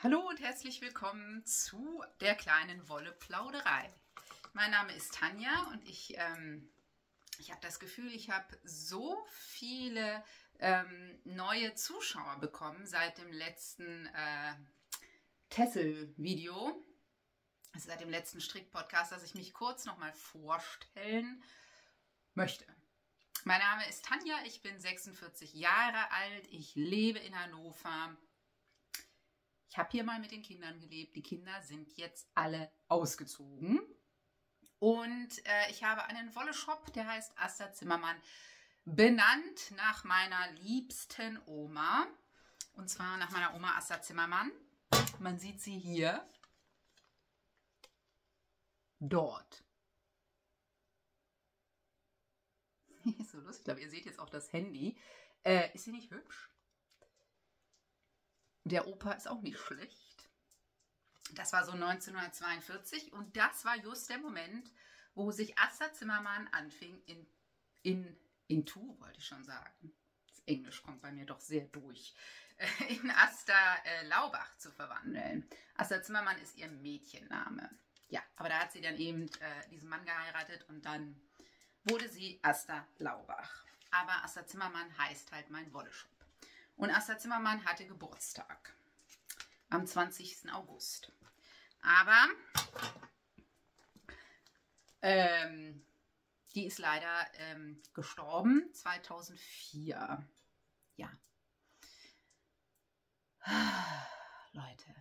Hallo und herzlich willkommen zu der kleinen Wolle-Plauderei. Mein Name ist Tanja und ich habe das Gefühl, ich habe so viele neue Zuschauer bekommen seit dem letzten Tessel-Video, also seit dem letzten Strick-Podcast, dass ich mich kurz nochmal vorstellen möchte. Mein Name ist Tanja, ich bin 46 Jahre alt, ich lebe in Hannover. Ich habe hier mal mit den Kindern gelebt. Die Kinder sind jetzt alle ausgezogen. Und ich habe einen Wolle-Shop, der heißt Asta Zimmermann, benannt nach meiner liebsten Oma. Und zwar nach meiner Oma Asta Zimmermann. Man sieht sie hier. Dort. Ist so lustig. Ich glaube, ihr seht jetzt auch das Handy. Ist sie nicht hübsch? Der Opa ist auch nicht schlecht. Das war so 1942 und das war just der Moment, wo sich Asta Zimmermann anfing wollte ich schon sagen. Das Englisch kommt bei mir doch sehr durch. In Asta Laubach zu verwandeln. Asta Zimmermann ist ihr Mädchenname. Ja, aber da hat sie dann eben diesen Mann geheiratet und dann wurde sie Asta Laubach. Aber Asta Zimmermann heißt halt mein Wolle-Shop. Und Asta Zimmermann hatte Geburtstag am 20. August. Aber die ist leider gestorben 2004. Ja. Leute.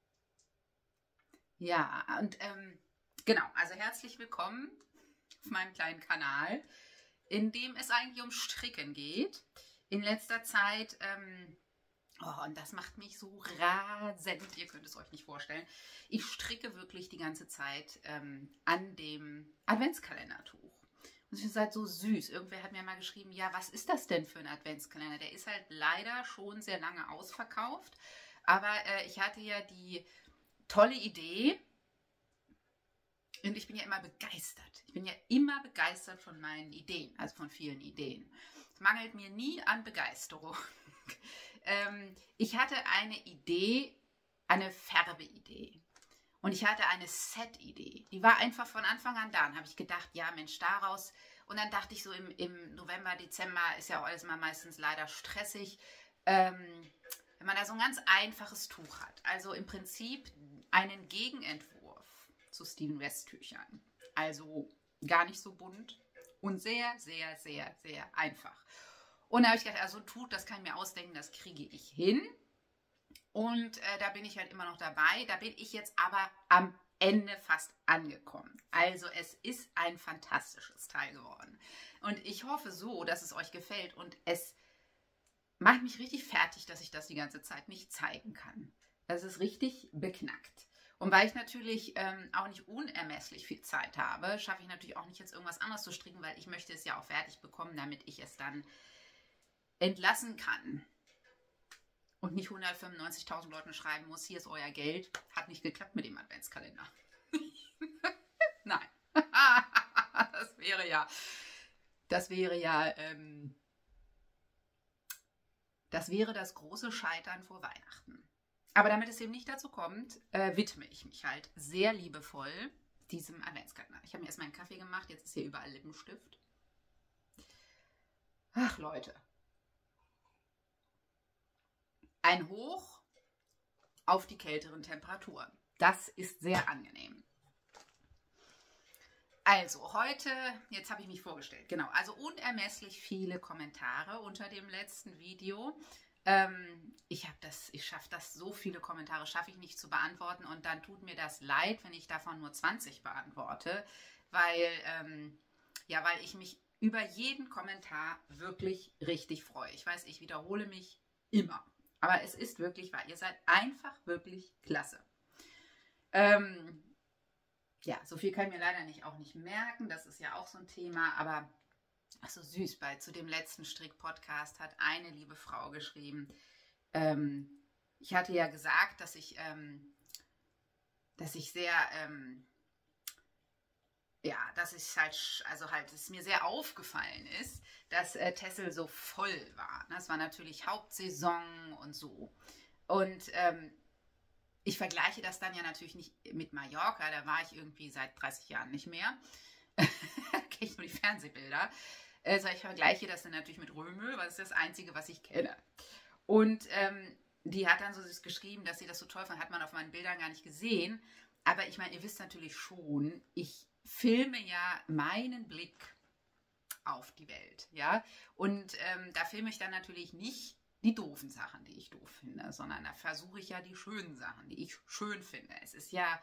Ja, und genau, also herzlich willkommen auf meinem kleinen Kanal, in dem es eigentlich um Stricken geht. In letzter Zeit, und das macht mich so rasend, ihr könnt es euch nicht vorstellen, ich stricke wirklich die ganze Zeit an dem Adventskalendertuch. Und es ist halt so süß. Irgendwer hat mir mal geschrieben, ja, was ist das denn für ein Adventskalender? Der ist halt leider schon sehr lange ausverkauft, aber ich hatte ja die tolle Idee, und ich bin ja immer begeistert. Ich bin ja immer begeistert von meinen Ideen, also von vielen Ideen. Es mangelt mir nie an Begeisterung. Ich hatte eine Idee, eine Färbeidee. Und ich hatte eine Set-Idee. Die war einfach von Anfang an da. Dann habe ich gedacht, ja Mensch, daraus. Und dann dachte ich so im November, Dezember ist ja auch alles mal meistens leider stressig. Wenn man da so ein ganz einfaches Tuch hat. Also im Prinzip einen Gegenentwurf zu Steven West Tüchern. Also gar nicht so bunt und sehr, sehr, sehr, sehr einfach. Und da habe ich gedacht, also Tuch, das kann ich mir ausdenken, das kriege ich hin. Und da bin ich halt immer noch dabei. Da bin ich jetzt aber am Ende fast angekommen. Also es ist ein fantastisches Teil geworden. Und ich hoffe so, dass es euch gefällt. Und es macht mich richtig fertig, dass ich das die ganze Zeit nicht zeigen kann. Das ist richtig beknackt. Und weil ich natürlich auch nicht unermesslich viel Zeit habe, schaffe ich natürlich auch nicht jetzt irgendwas anderes zu stricken, weil ich möchte es ja auch fertig bekommen, damit ich es dann entlassen kann. Und nicht 195.000 Leuten schreiben muss, hier ist euer Geld. Hat nicht geklappt mit dem Adventskalender. Nein. Das wäre das große Scheitern vor Weihnachten. Aber damit es eben nicht dazu kommt, widme ich mich halt sehr liebevoll diesem Adventskalender. Ich habe mir erstmal einen Kaffee gemacht, jetzt ist hier überall Lippenstift. Ach Leute. Ein Hoch auf die kälteren Temperaturen. Das ist sehr angenehm. Also heute, jetzt habe ich mich vorgestellt, genau, also unermesslich viele Kommentare unter dem letzten Video. Ich schaffe das, so viele Kommentare schaffe ich nicht zu beantworten und dann tut mir das leid, wenn ich davon nur 20 beantworte, weil ich mich über jeden Kommentar wirklich richtig freue. Ich weiß, ich wiederhole mich immer, aber es ist wirklich wahr. Ihr seid einfach wirklich klasse. Ja, so viel kann ich mir leider auch nicht merken, das ist ja auch so ein Thema, aber ach so süß, zu dem letzten Strick-Podcast hat eine liebe Frau geschrieben, ich hatte ja gesagt, dass ich es mir sehr aufgefallen ist, dass Tessel so voll war. Das war natürlich Hauptsaison und so. Und ich vergleiche das dann ja natürlich nicht mit Mallorca, da war ich irgendwie seit 30 Jahren nicht mehr. Da kenne ich nur die Fernsehbilder. Also ich vergleiche das dann natürlich mit Römö, weil das ist das Einzige, was ich kenne. Und die hat dann so geschrieben, dass sie das so toll fand, hat man auf meinen Bildern gar nicht gesehen. Aber ich meine, ihr wisst natürlich schon, ich filme ja meinen Blick auf die Welt, ja. Und da filme ich dann natürlich nicht die doofen Sachen, die ich doof finde, sondern da versuche ich ja die schönen Sachen, die ich schön finde. Es ist ja,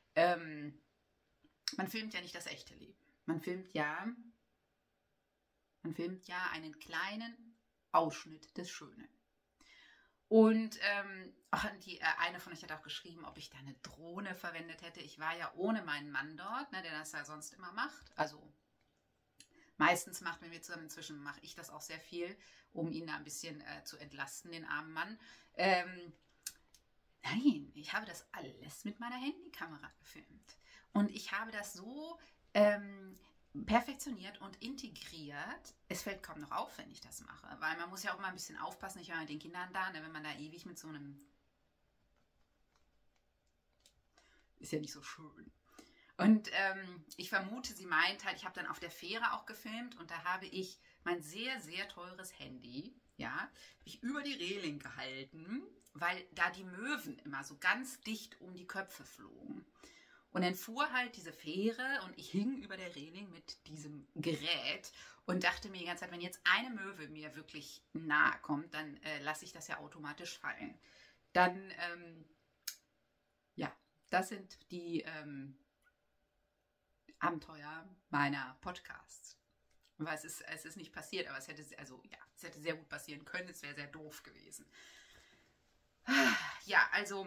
man filmt ja nicht das echte Leben. Man filmt ja einen kleinen Ausschnitt des Schönen. Und eine von euch hat auch geschrieben, ob ich da eine Drohne verwendet hätte. Ich war ja ohne meinen Mann dort, ne, der das ja sonst immer macht. Also meistens wenn wir zusammen, inzwischen mache ich das auch sehr viel, um ihn da ein bisschen zu entlasten, den armen Mann. Nein, ich habe das alles mit meiner Handykamera gefilmt. Und ich habe das so perfektioniert und integriert. Es fällt kaum noch auf, wenn ich das mache, weil man muss ja auch mal ein bisschen aufpassen, ich war mit den Kindern da, ne, wenn man da ewig mit so einem, ist ja nicht so schön. Und ich vermute, sie meint halt, ich habe dann auf der Fähre auch gefilmt und da habe ich mein sehr, sehr teures Handy, ja, habe ich über die Reling gehalten, weil da die Möwen immer so ganz dicht um die Köpfe flogen. Und dann fuhr halt diese Fähre und ich hing über der Reling mit diesem Gerät und dachte mir die ganze Zeit, wenn jetzt eine Möwe mir wirklich nahe kommt, dann lasse ich das ja automatisch fallen. Dann, ja, das sind die Abenteuer meiner Podcasts. Weil es ist nicht passiert, aber es hätte sehr gut passieren können, es wäre sehr doof gewesen. Ja, also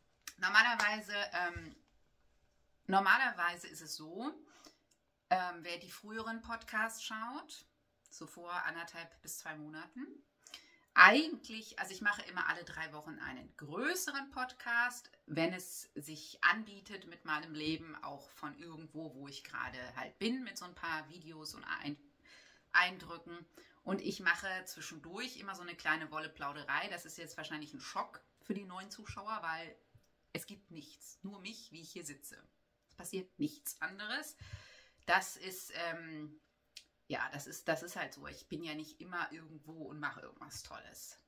Normalerweise ist es so, wer die früheren Podcasts schaut, so vor 1,5 bis 2 Monaten, eigentlich, also ich mache immer alle 3 Wochen einen größeren Podcast, wenn es sich anbietet mit meinem Leben, auch von irgendwo, wo ich gerade halt bin, mit so ein paar Videos und Eindrücken. Und ich mache zwischendurch immer so eine kleine Wolle-Plauderei. Das ist jetzt wahrscheinlich ein Schock für die neuen Zuschauer, weil es gibt nichts, nur mich, wie ich hier sitze. Passiert nichts anderes. Das ist halt so. Ich bin ja nicht immer irgendwo und mache irgendwas Tolles.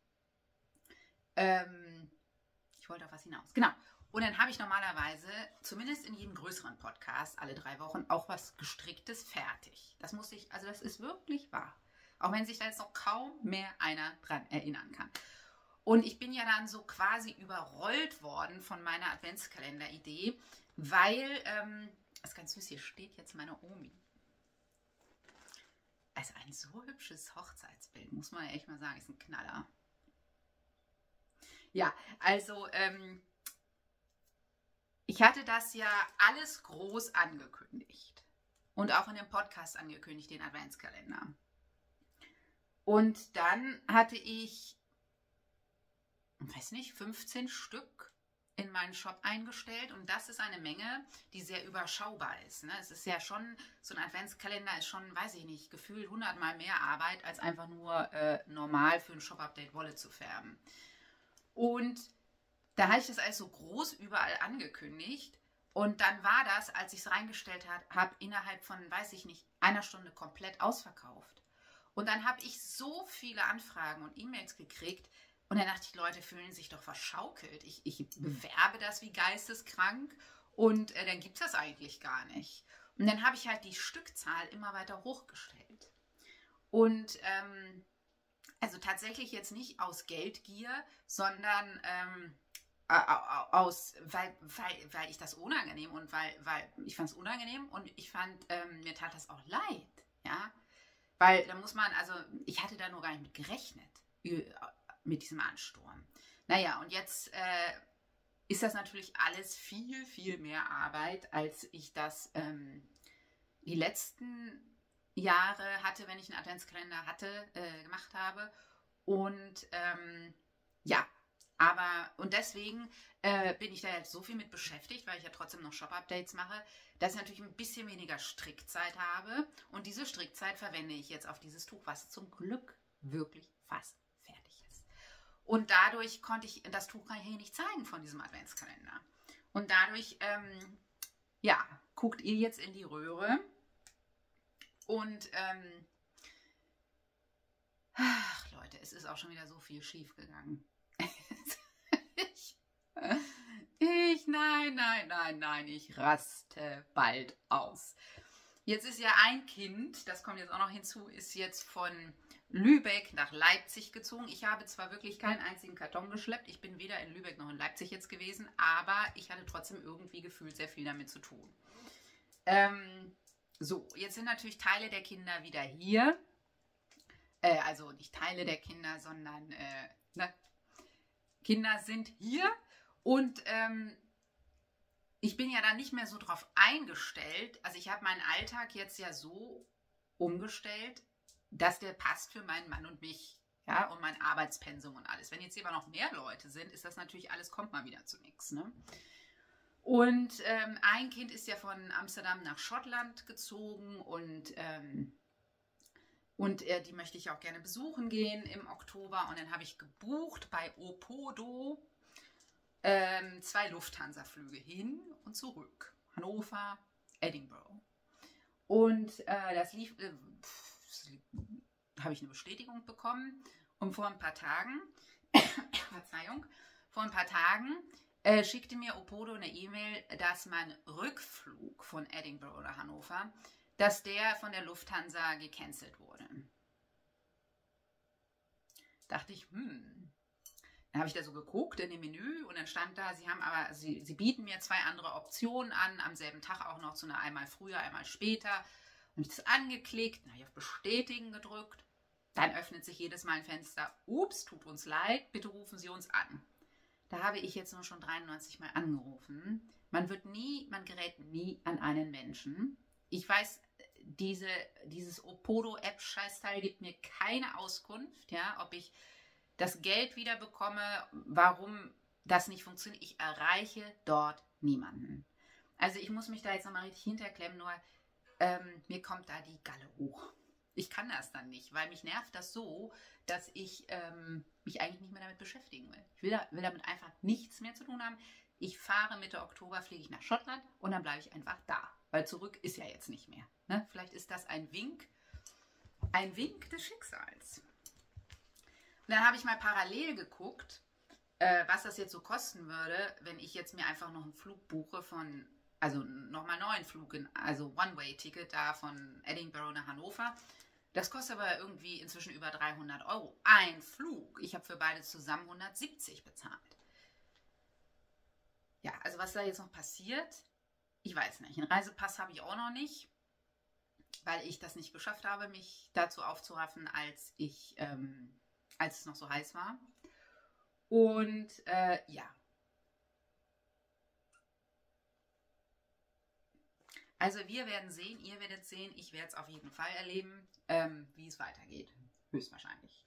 Ich wollte auf was hinaus. Genau. Und dann habe ich normalerweise, zumindest in jedem größeren Podcast, alle 3 Wochen auch was Gestricktes fertig. Das ist wirklich wahr. Auch wenn sich da jetzt noch kaum mehr einer dran erinnern kann. Und ich bin ja dann so quasi überrollt worden von meiner Adventskalender-Idee, weil, das ist ganz süß, hier steht jetzt meine Omi. Also ein so hübsches Hochzeitsbild, muss man ja echt mal sagen, ist ein Knaller. Ja, also, ich hatte das ja alles groß angekündigt. Und auch in dem Podcast angekündigt, den Adventskalender. Und dann hatte ich, weiß nicht, 15 Stück in meinen Shop eingestellt und das ist eine Menge, die sehr überschaubar ist. Ne? Es ist ja schon, so ein Adventskalender ist schon, weiß ich nicht, gefühlt 100-mal mehr Arbeit, als einfach nur normal für ein Shop-Update Wolle zu färben. Und da habe ich das alles so groß überall angekündigt und dann war das, als ich es reingestellt habe, innerhalb von, weiß ich nicht, 1 Stunde komplett ausverkauft. Und dann habe ich so viele Anfragen und E-Mails gekriegt, und dann dachte ich, Leute fühlen sich doch verschaukelt. Ich bewerbe das wie geisteskrank und dann gibt es das eigentlich gar nicht. Und dann habe ich halt die Stückzahl immer weiter hochgestellt. Und also tatsächlich jetzt nicht aus Geldgier, sondern weil ich das unangenehm und weil ich fand es unangenehm und ich fand, mir tat das auch leid. Ja? Weil da muss man, also ich hatte da nur gar nicht mit gerechnet. Mit diesem Ansturm. Naja, und jetzt ist das natürlich alles viel, viel mehr Arbeit, als ich das die letzten Jahre hatte, wenn ich einen Adventskalender gemacht habe. Und und deswegen bin ich da jetzt so viel mit beschäftigt, weil ich ja trotzdem noch Shop-Updates mache, dass ich natürlich ein bisschen weniger Strickzeit habe. Und diese Strickzeit verwende ich jetzt auf dieses Tuch, was zum Glück wirklich fast fertig ist. Und dadurch konnte ich, das Tuch kann ich hier nicht zeigen von diesem Adventskalender. Und dadurch, ja, guckt ihr jetzt in die Röhre. Und, ach Leute, es ist auch schon wieder so viel schief gegangen. Nein, ich raste bald aus. Jetzt ist ja ein Kind, das kommt jetzt auch noch hinzu, ist jetzt von Lübeck nach Leipzig gezogen. Ich habe zwar wirklich keinen einzigen Karton geschleppt, ich bin weder in Lübeck noch in Leipzig jetzt gewesen, aber ich hatte trotzdem irgendwie gefühlt sehr viel damit zu tun. So, jetzt sind natürlich Teile der Kinder wieder hier. Also nicht Teile der Kinder, sondern Kinder sind hier. Und ich bin ja da nicht mehr so drauf eingestellt. Also ich habe meinen Alltag jetzt ja so umgestellt, dass der passt für meinen Mann und mich. Ja, und mein Arbeitspensum und alles. Wenn jetzt hier aber noch mehr Leute sind, ist das natürlich alles, kommt mal wieder zu nichts. Ne? Und ein Kind ist ja von Amsterdam nach Schottland gezogen und die möchte ich auch gerne besuchen gehen im Oktober. Und dann habe ich gebucht bei Opodo 2 Lufthansa-Flüge hin und zurück. Hannover, Edinburgh. Und das lief, habe ich eine Bestätigung bekommen. Und vor ein paar Tagen, Verzeihung, schickte mir Opodo eine E-Mail, dass mein Rückflug von Edinburgh oder Hannover, dass der von der Lufthansa gecancelt wurde. Dachte ich, Dann habe ich da so geguckt in dem Menü und dann stand da, sie bieten mir 2 andere Optionen an, am selben Tag auch noch zu einer einmal früher, einmal später. Und ich das angeklickt, dann habe ich auf Bestätigen gedrückt. Dann öffnet sich jedes Mal ein Fenster. Ups, tut uns leid, bitte rufen Sie uns an. Da habe ich jetzt nur schon 93 Mal angerufen. Man gerät nie an einen Menschen. Ich weiß, dieses Opodo-App-Scheißteil gibt mir keine Auskunft, ja, ob ich das Geld wieder bekomme, warum das nicht funktioniert. Ich erreiche dort niemanden. Also ich muss mich da jetzt nochmal richtig hinterklemmen, nur mir kommt da die Galle hoch. Ich kann das dann nicht, weil mich nervt das so, dass ich mich eigentlich nicht mehr damit beschäftigen will. Ich will damit einfach nichts mehr zu tun haben. Ich fahre Mitte Oktober, fliege ich nach Schottland und dann bleibe ich einfach da, weil zurück ist ja jetzt nicht mehr. Ne? Vielleicht ist das ein Wink des Schicksals. Und dann habe ich mal parallel geguckt, was das jetzt so kosten würde, wenn ich jetzt mir einfach noch einen Flug buche also nochmal neuen Flug, also One-Way-Ticket da von Edinburgh nach Hannover. Das kostet aber irgendwie inzwischen über 300 €. Ein Flug. Ich habe für beide zusammen 170 bezahlt. Ja, also was da jetzt noch passiert, ich weiß nicht. Einen Reisepass habe ich auch noch nicht, weil ich das nicht geschafft habe, mich dazu aufzuraffen, als es noch so heiß war. Und ja. Also wir werden sehen, ihr werdet sehen, ich werde es auf jeden Fall erleben, wie es weitergeht. Höchstwahrscheinlich.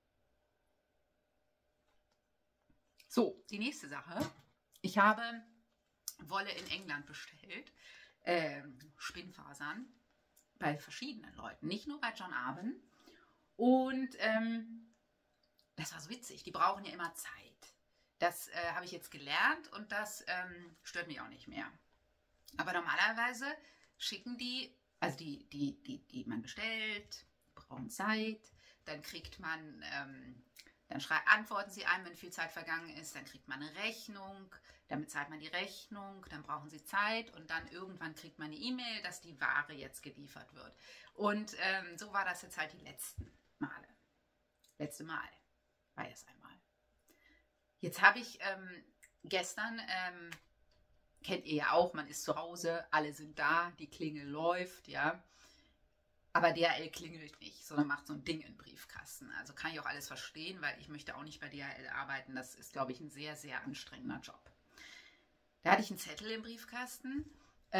So, die nächste Sache. Ich habe Wolle in England bestellt. Spinnfasern. Bei verschiedenen Leuten. Nicht nur bei John Arben. Und das war so witzig. Die brauchen ja immer Zeit. Das habe ich jetzt gelernt und das stört mich auch nicht mehr. Aber normalerweise schicken die, also die man bestellt, brauchen Zeit, dann kriegt man, antworten sie einem, wenn viel Zeit vergangen ist, dann kriegt man eine Rechnung, dann bezahlt man die Rechnung, dann brauchen sie Zeit und dann irgendwann kriegt man eine E-Mail, dass die Ware jetzt geliefert wird. Und so war das jetzt halt die letzten Male. Letzte Mal war es einmal. Jetzt habe ich gestern... kennt ihr ja auch, man ist zu Hause, alle sind da, die Klingel läuft, ja. Aber DHL klingelt nicht, sondern macht so ein Ding in den Briefkasten. Also kann ich auch alles verstehen, weil ich möchte auch nicht bei DHL arbeiten. Das ist, glaube ich, ein sehr, sehr anstrengender Job. Da hatte ich einen Zettel im Briefkasten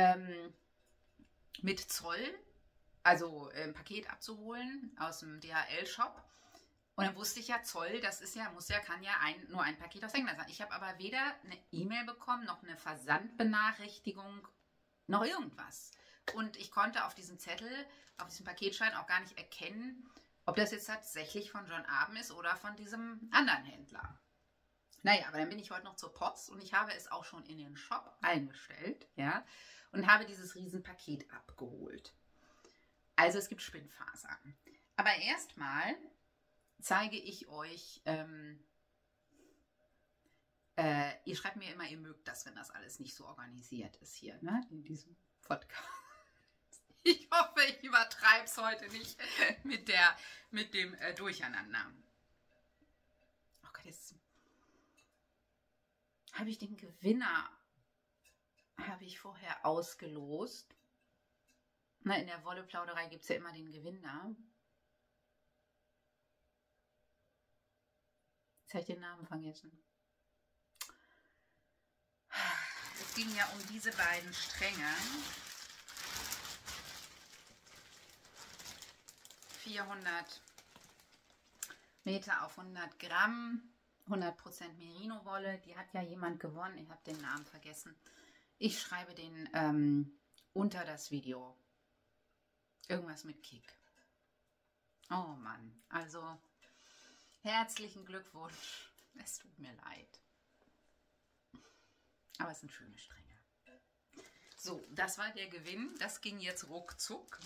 mit Zoll, also ein Paket abzuholen aus dem DHL-Shop. Und dann wusste ich ja, Zoll, das ist ja, kann ja nur ein Paket aus England sein. Ich habe aber weder eine E-Mail bekommen, noch eine Versandbenachrichtigung, noch irgendwas. Und ich konnte auf diesem Zettel, auf diesem Paketschein auch gar nicht erkennen, Ob das jetzt tatsächlich von John Arben ist oder von diesem anderen Händler. Naja, aber dann bin ich heute noch zur Post und ich habe es auch schon in den Shop eingestellt, ja, und habe dieses Riesenpaket abgeholt. Also es gibt Spinnfasern. Aber erstmal zeige ich euch, ihr schreibt mir immer, ihr mögt das, wenn das alles nicht so organisiert ist hier, ne, in diesem Podcast. Ich hoffe, ich übertreibe es heute nicht mit dem Durcheinander. Oh Gott, jetzt habe ich den Gewinner, habe ich vorher ausgelost. Na, in der Wolleplauderei gibt es ja immer den Gewinner. Jetzt habe ich den Namen vergessen. Es ging ja um diese beiden Stränge. 400 Meter auf 100 Gramm, 100% Merino-Wolle. Die hat ja jemand gewonnen. Ich habe den Namen vergessen. Ich schreibe den unter das Video. Irgendwas mit Kick. Oh Mann. Also, herzlichen Glückwunsch. Es tut mir leid. Aber es sind schöne Stränge. So, das war der Gewinn. Das ging jetzt ruckzuck.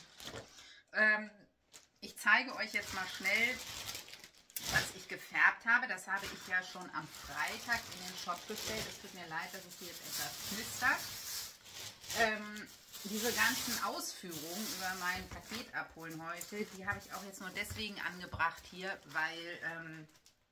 Ich zeige euch jetzt mal schnell, was ich gefärbt habe. Das habe ich ja schon am Freitag in den Shop gestellt. Es tut mir leid, dass es hier jetzt etwas knistert. Diese ganzen Ausführungen über mein Paket abholen heute, die habe ich auch jetzt nur deswegen angebracht hier, weil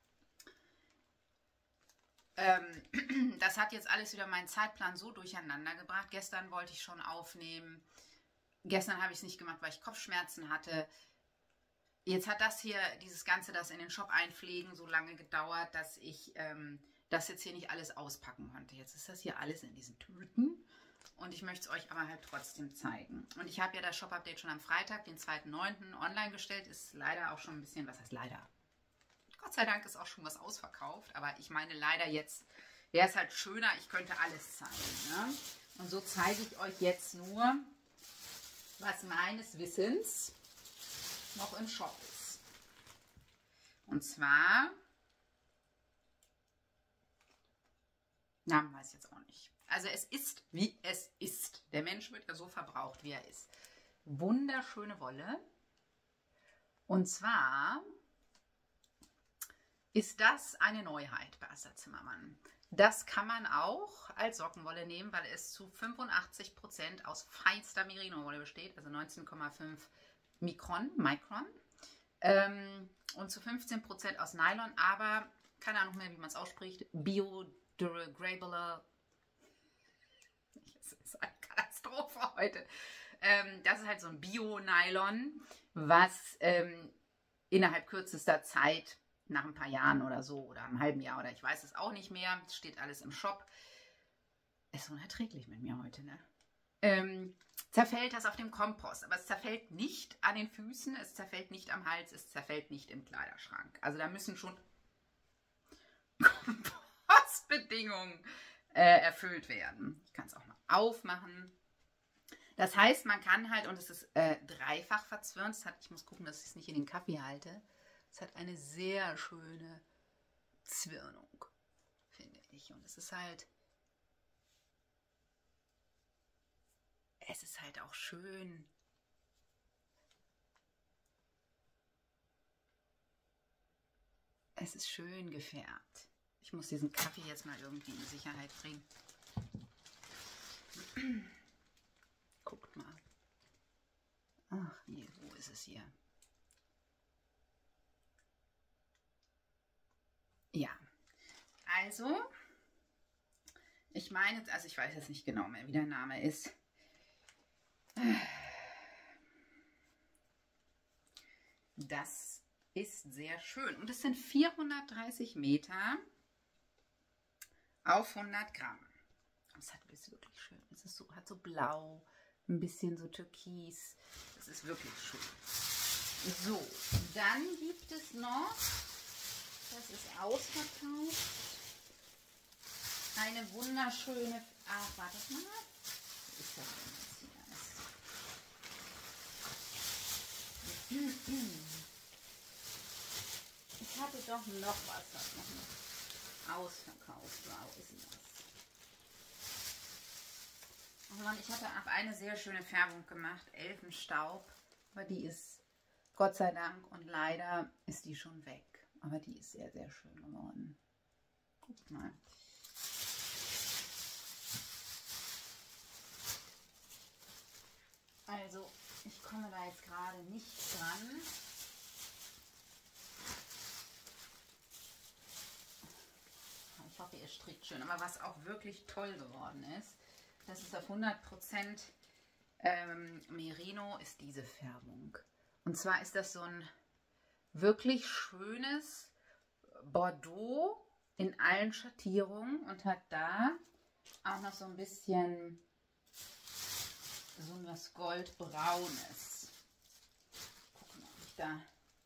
das hat jetzt alles wieder meinen Zeitplan so durcheinander gebracht. Gestern wollte ich schon aufnehmen. Gestern habe ich es nicht gemacht, weil ich Kopfschmerzen hatte. Jetzt hat das hier, dieses Ganze, das in den Shop einpflegen, so lange gedauert, dass ich das jetzt hier nicht alles auspacken konnte. Jetzt ist das hier alles in diesen Tüten und ich möchte es euch aber halt trotzdem zeigen. Und ich habe ja das Shop-Update schon am Freitag, den 2.9. online gestellt. Ist leider auch schon ein bisschen, was heißt leider? Gott sei Dank ist auch schon was ausverkauft, aber ich meine leider jetzt, wäre es halt schöner, ich könnte alles zeigen. Ne? Und so zeige ich euch jetzt nur, was meines Wissens noch im Shop ist. Und zwar, Namen weiß ich jetzt auch nicht. Also es ist, wie es ist. Der Mensch wird ja so verbraucht, wie er ist. Wunderschöne Wolle. Und zwar ist das eine Neuheit bei Asta Zimmermann. Das kann man auch als Sockenwolle nehmen, weil es zu 85% aus feinster Merino-Wolle besteht, also 19,5 Mikron, und zu 15% aus Nylon, aber keine Ahnung mehr, wie man es ausspricht, biodegradable. Das ist eine Katastrophe heute. Das ist halt so ein Bio-Nylon, was innerhalb kürzester Zeit, nach ein paar Jahren oder so, oder einem halben Jahr, oder ich weiß es auch nicht mehr, es steht alles im Shop. Ist unerträglich mit mir heute, ne? Zerfällt das auf dem Kompost, aber es zerfällt nicht an den Füßen, es zerfällt nicht am Hals, es zerfällt nicht im Kleiderschrank. Also da müssen schon Kompostbedingungen erfüllt werden. Ich kann es auch mal aufmachen. Das heißt, man kann halt, und es ist dreifach verzwirnt, ich muss gucken, dass ich es nicht in den Kaffee halte, es hat eine sehr schöne Zwirnung, finde ich. Und es ist halt auch schön. Es ist schön gefärbt. Ich muss diesen Kaffee jetzt mal irgendwie in Sicherheit bringen. Guckt mal. Ach nee, wo ist es hier? Ja, also, ich meine, also ich weiß jetzt nicht genau mehr, wie der Name ist. Das ist sehr schön. Und es sind 430 Meter auf 100 Gramm. Das ist wirklich schön. Es ist so, hat so blau, ein bisschen so türkis. Das ist wirklich schön. So, dann gibt es noch, das ist ausverkauft, eine wunderschöne, wartet mal. Wo ist das denn jetzt hier? Ich hatte doch noch was, was noch nicht ausverkauft war. Wo ist denn das? Oh Mann, ich hatte auch eine sehr schöne Färbung gemacht, Elfenstaub. Aber die ist, Gott sei Dank, und leider ist die schon weg. Aber die ist sehr, sehr schön geworden. Guck mal. Also, ich komme da jetzt gerade nicht dran. Ich hoffe, ihr strickt schön. Aber was auch wirklich toll geworden ist, das ist auf 100% Merino, ist diese Färbung. Und zwar ist das so ein wirklich schönes Bordeaux in allen Schattierungen und hat da auch noch so ein bisschen so was Goldbraunes. Gucken, ob ich da...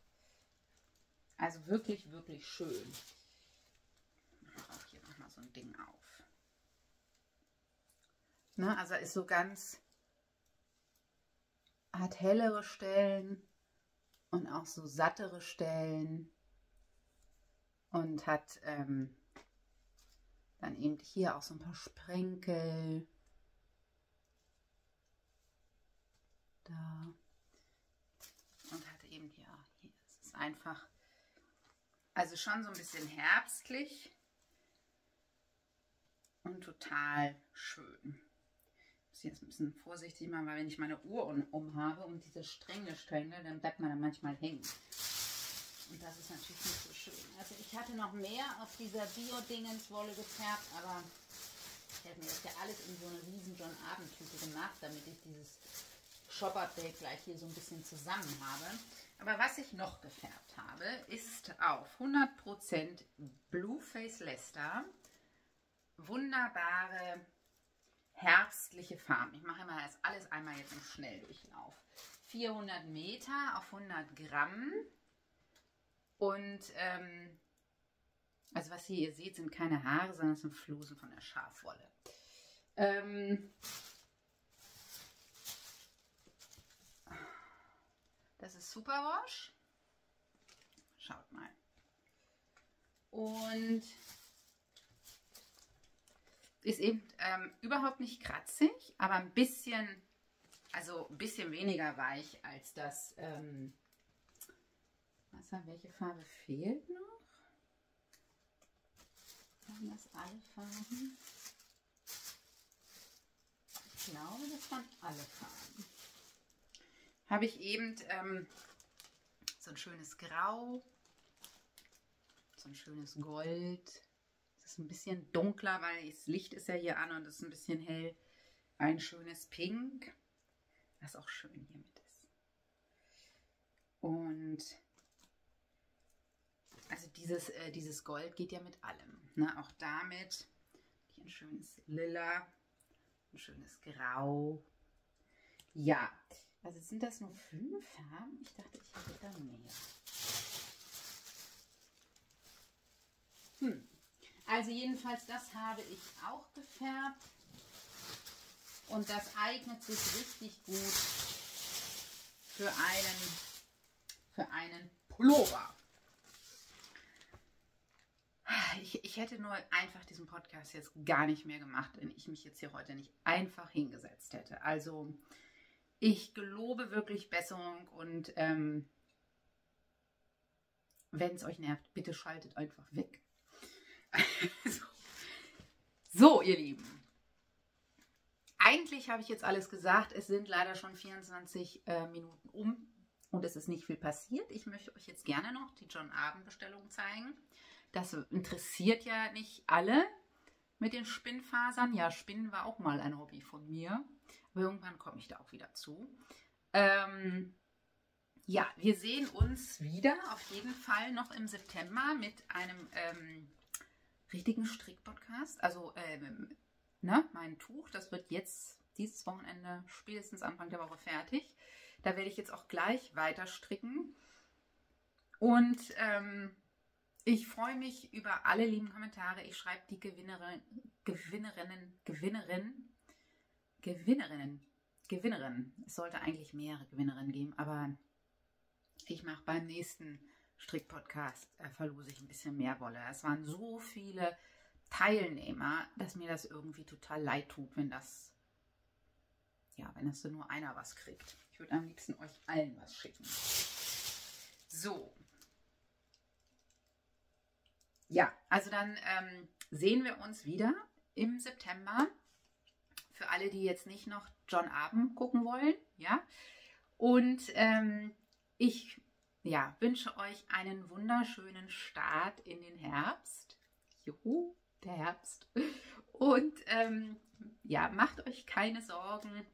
Also wirklich, wirklich schön. Ich mache auch hier nochmal so ein Ding auf. Ne, also ist so ganz... Hat hellere Stellen und auch so sattere Stellen. Und hat dann eben hier auch so ein paar Sprenkel. Da. Und hat eben hier ist es einfach, also schon so ein bisschen herbstlich und total schön. Ich muss jetzt ein bisschen vorsichtig machen, weil wenn ich meine Uhr um habe und diese Stränge, dann bleibt man dann manchmal hängen. Und das ist natürlich nicht so schön. Also ich hatte noch mehr auf dieser Bio-Dingens-Wolle gefärbt, aber ich habe mir das ja alles in so eine riesen John Abend-Tüte gemacht, damit ich dieses Shop-Update gleich hier so ein bisschen zusammen habe. Aber was ich noch gefärbt habe, ist auf 100% Blueface Leicester wunderbare herbstliche Farben. Ich mache immer das alles einmal jetzt im Schnelldurchlauf. 400 Meter auf 100 Gramm. Und also was ihr seht, sind keine Haare, sondern es sind Flusen von der Schafwolle. Das ist Superwash. Schaut mal. Und ist eben überhaupt nicht kratzig, aber ein bisschen, also ein bisschen weniger weich als das. Welche Farbe fehlt noch? Waren das alle Farben? Ich glaube, das waren alle Farben. Habe ich eben so ein schönes Grau, so ein schönes Gold. Es ist ein bisschen dunkler, weil das Licht ist ja hier an und es ist ein bisschen hell. Ein schönes Pink, was auch schön hier mit ist. Und also dieses Gold geht ja mit allem. Ne? Auch damit hier ein schönes Lila, ein schönes Grau. Ja, also sind das nur 5 Farben? Ich dachte, ich hätte da mehr. Also jedenfalls, das habe ich auch gefärbt. Und das eignet sich richtig gut für einen Pullover. Ich hätte nur einfach diesen Podcast jetzt gar nicht mehr gemacht, wenn ich mich jetzt hier heute nicht einfach hingesetzt hätte. Also ich gelobe wirklich Besserung und wenn es euch nervt, bitte schaltet einfach weg. So, ihr Lieben. Eigentlich habe ich jetzt alles gesagt. Es sind leider schon 24 Minuten um und es ist nicht viel passiert. Ich möchte euch jetzt gerne noch die John Abend Bestellung zeigen. Das interessiert ja nicht alle mit den Spinnfasern. Ja, Spinnen war auch mal ein Hobby von mir. Aber irgendwann komme ich da auch wieder zu. Ja, wir sehen uns wieder auf jeden Fall noch im September mit einem richtigen Strick-Podcast. Also, mein Tuch, das wird jetzt dieses Wochenende, spätestens Anfang der Woche fertig. Da werde ich jetzt auch gleich weiter stricken. Und ich freue mich über alle lieben Kommentare. Ich schreibe die Gewinnerinnen. Es sollte eigentlich mehrere Gewinnerinnen geben, aber ich mache beim nächsten Strickpodcast verlose ich ein bisschen mehr Wolle. Es waren so viele Teilnehmer, dass mir das irgendwie total leid tut, wenn das so nur einer was kriegt. Ich würde am liebsten euch allen was schicken. So. Ja, also dann sehen wir uns wieder im September. Für alle, die jetzt nicht noch John Abend gucken wollen. Ja. Und ich wünsche euch einen wunderschönen Start in den Herbst. Juhu, der Herbst. Und macht euch keine Sorgen.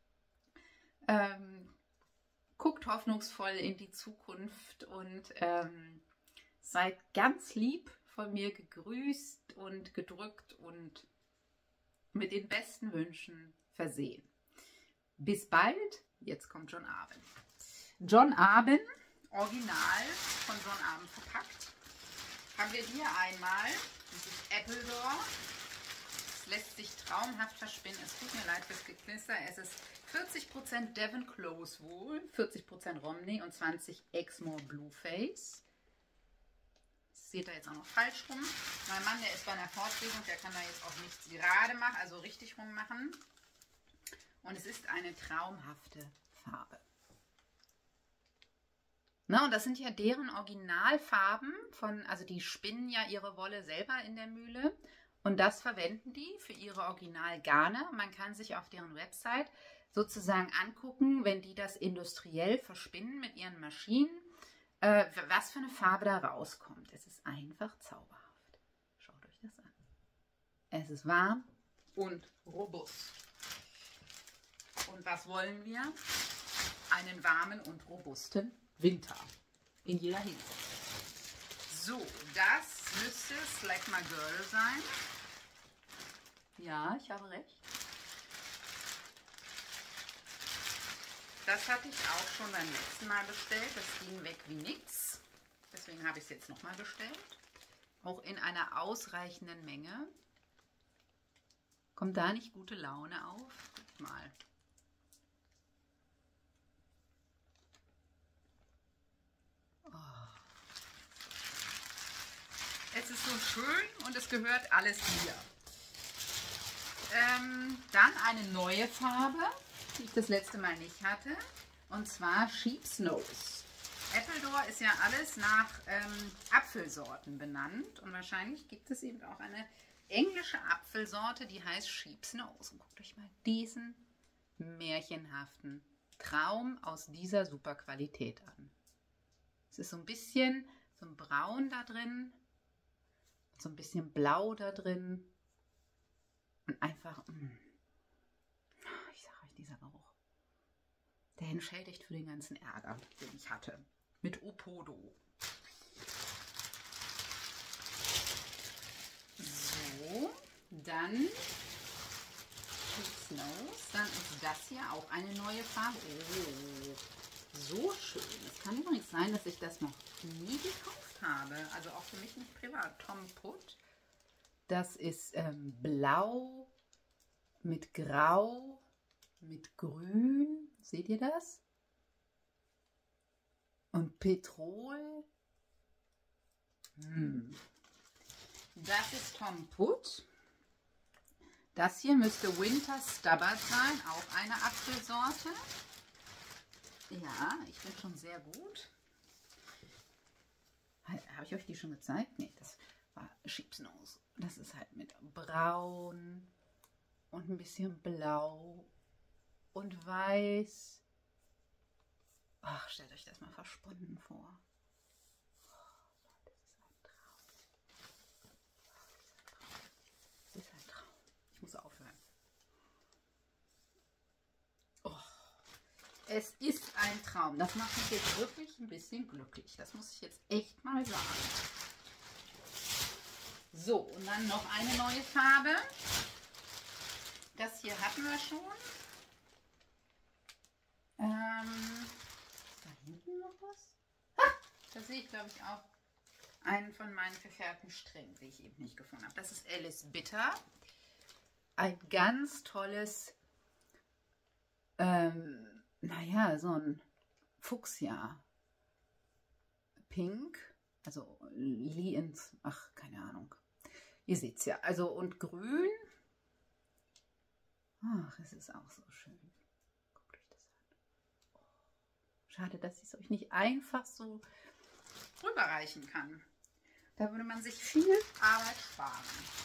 Guckt hoffnungsvoll in die Zukunft und seid ganz lieb von mir gegrüßt und gedrückt und mit den besten Wünschen versehen. Bis bald. Jetzt kommt John Abend. John Abend, original von John Abend verpackt. Haben wir hier einmal dieses Appledore. Es lässt sich traumhaft verspinnen. Es tut mir leid fürs Geknister. Es ist 40% Devon Close Wool, 40% Romney und 20 Exmoor Blueface. Das seht ihr jetzt auch noch falsch rum. Mein Mann, der ist bei einer Fortbildung, der kann da jetzt auch nichts gerade machen, also richtig rum machen. Und es ist eine traumhafte Farbe. Na, und das sind ja deren Originalfarben also die spinnen ja ihre Wolle selber in der Mühle und das verwenden die für ihre Originalgarne. Man kann sich auf deren Website sozusagen angucken, wenn die das industriell verspinnen mit ihren Maschinen, was für eine Farbe da rauskommt. Es ist einfach zauberhaft. Schaut euch das an. Es ist warm und robust. Und was wollen wir? Einen warmen und robusten Winter. In jeder Hinsicht. So, das müsste Slack My Girl sein. Ja, ich habe recht. Das hatte ich auch schon beim letzten Mal bestellt. Das ging weg wie nix. Deswegen habe ich es jetzt nochmal bestellt. Auch in einer ausreichenden Menge. Kommt da nicht gute Laune auf? Guckt mal. Es ist so schön und es gehört alles mir. Dann eine neue Farbe, die ich das letzte Mal nicht hatte. Und zwar Sheep's Nose. Appledore ist ja alles nach Apfelsorten benannt. Und wahrscheinlich gibt es eben auch eine englische Apfelsorte, die heißt Sheep's Nose. Und guckt euch mal diesen märchenhaften Traum aus dieser super Qualität an. Es ist so ein bisschen so ein Braun da drin. So ein bisschen Blau da drin. Und einfach, ich sage euch, dieser Geruch, der entschädigt für den ganzen Ärger, den ich hatte. Mit Opodo. So, dann Sheep's Nose. Dann ist das hier auch eine neue Farbe. Oh, so schön. Es kann übrigens sein, dass ich das noch nie gekauft habe. Also auch für mich nicht privat. Tom Putt. Das ist blau mit grau, mit grün. Seht ihr das? Und Petrol. Das ist Tom Putt. Das hier müsste Winter Stubbard sein. Auch eine Apfelsorte. Ja, ich bin schon sehr gut. Habe ich euch die schon gezeigt? Nee, das war Sheep's Nose. Das ist halt mit braun und ein bisschen blau und weiß. Ach, stellt euch das mal versponnen vor. Oh, das ist ein Traum. Das ist ein Traum. Ich muss aufhören. Oh, es ist ein Traum. Das macht mich jetzt wirklich ein bisschen glücklich. Das muss ich jetzt echt mal sagen. So, und dann noch eine neue Farbe. Das hier hatten wir schon. Da hinten noch was? Ha, da sehe ich, glaube ich, auch einen von meinen verfärbten Strängen, die ich eben nicht gefunden habe. Das ist Alice Bitter. Ein ganz tolles, naja, so ein Fuchsia Pink, also Liens, ach, keine Ahnung. Ihr seht es ja. Also und grün. Ach, es ist auch so schön. Guckt euch das an. Oh, schade, dass ich es euch nicht einfach so rüberreichen kann. Da würde man sich viel Arbeit sparen.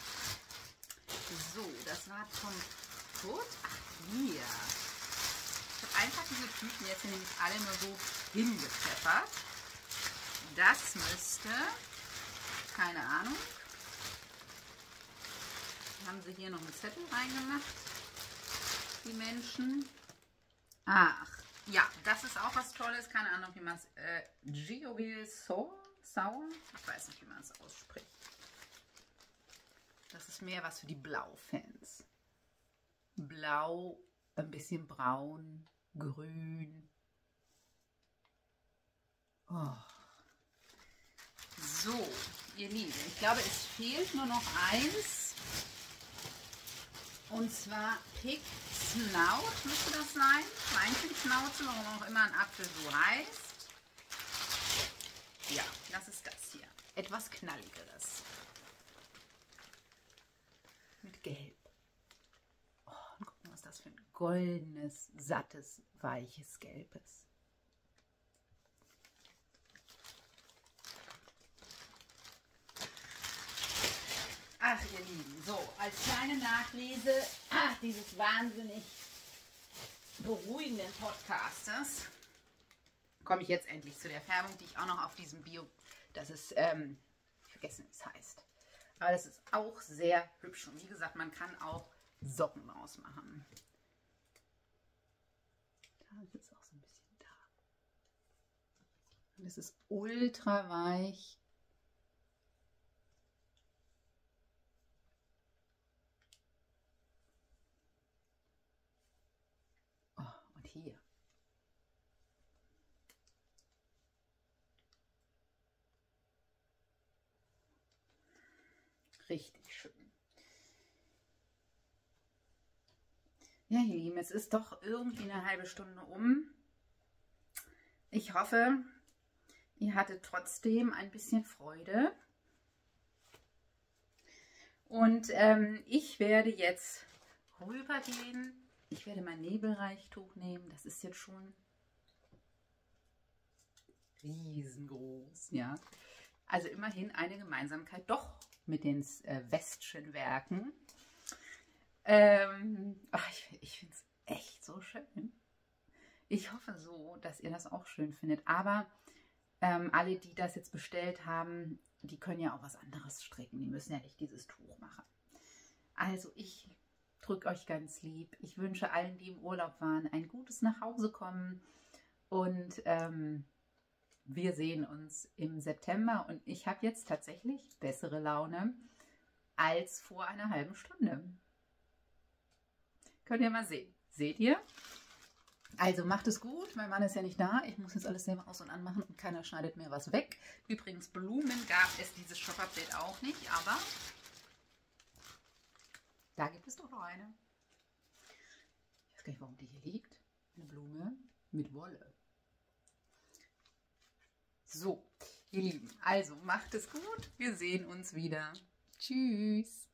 So, das war zum Tod. Ach, hier. Ich habe einfach diese Tüten jetzt hier nämlich alle nur so hingepfeffert. Das müsste, keine Ahnung, haben sie hier noch einen Zettel reingemacht, die Menschen. Ach, ja, das ist auch was Tolles, keine Ahnung, wie man es, Giobil Sauer, ich weiß nicht, wie man es ausspricht. Das ist mehr was für die Blau-Fans. Blau, ein bisschen braun, grün. Oh. So, ihr Lieben, ich glaube, es fehlt nur noch eins. Und zwar Pig Snout müsste das sein. Schweinchenschnauze, warum auch immer ein Apfel so heißt. Ja, das ist das hier. Etwas Knalligeres. Mit Gelb. Oh, und guck mal, was das für ein goldenes, sattes, weiches Gelb ist. Ach, ihr Lieben, so, als kleine Nachlese dieses wahnsinnig beruhigenden Podcastes komme ich jetzt endlich zu der Färbung, die ich auch noch auf diesem Bio, das ist, ich vergesse, wie es heißt. Aber das ist auch sehr hübsch und wie gesagt, man kann auch Socken draus machen. Da ist es auch so ein bisschen da. Und es ist ultra weich. Hier. Richtig schön. Ja, ihr Lieben, es ist doch irgendwie eine halbe Stunde um. Ich hoffe, ihr hattet trotzdem ein bisschen Freude. Und ich werde jetzt rübergehen. Ich werde mein Nebelreichtuch nehmen. Das ist jetzt schon riesengroß. Ja. Also immerhin eine Gemeinsamkeit doch mit den Westschen Werken. Ich finde es echt so schön. Ich hoffe so, dass ihr das auch schön findet. Aber alle, die das jetzt bestellt haben, die können ja auch was anderes stricken. Die müssen ja nicht dieses Tuch machen. Also ich drücke euch ganz lieb. Ich wünsche allen, die im Urlaub waren, ein gutes Nachhausekommen. Und wir sehen uns im September. Und ich habe jetzt tatsächlich bessere Laune als vor einer halben Stunde. Könnt ihr mal sehen. Seht ihr? Also macht es gut. Mein Mann ist ja nicht da. Ich muss jetzt alles selber aus- und anmachen und keiner schneidet mir was weg. Übrigens, Blumen gab es dieses Shop-Update auch nicht, aber da gibt es doch noch eine. Ich weiß gar nicht, warum die hier liegt. Eine Blume mit Wolle. So, ihr Lieben, also macht es gut. Wir sehen uns wieder. Tschüss.